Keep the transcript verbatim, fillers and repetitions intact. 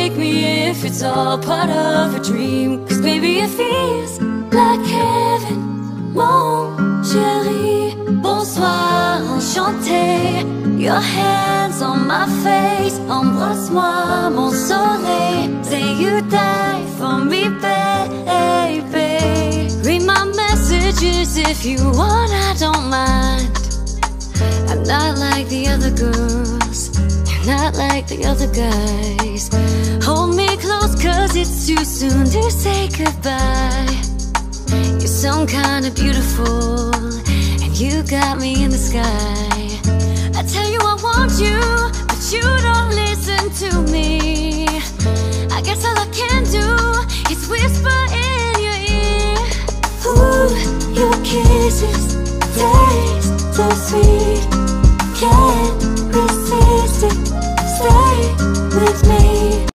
wake me if it's all part of a dream. Cause baby it feels like heaven, mon chéri. Bonsoir, enchanté. Your hands on my face, embrasse-moi, mon soleil. Say you die for me, baby. Read my messages if you want, I don't mind. I'm not like the other girls, you're not like the other guys. Hold me close cause it's too soon to say goodbye. You're some kind of beautiful, and you got me in the sky. I tell you I want you, but you don't listen to me. I guess all I can do is whisper in your ear. Ooh, your kisses taste so sweet.